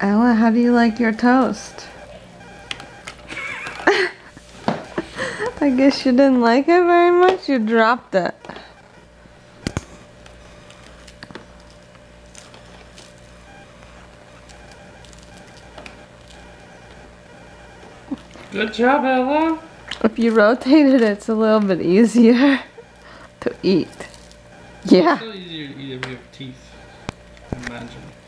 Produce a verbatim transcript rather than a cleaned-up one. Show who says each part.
Speaker 1: Ella, how do you like your toast? I guess you didn't like it very much. You dropped it.
Speaker 2: Good job, Ella.
Speaker 1: If you rotate it, it's a little bit easier to eat. Yeah.
Speaker 2: It's so easier to eat if you have teeth. Imagine.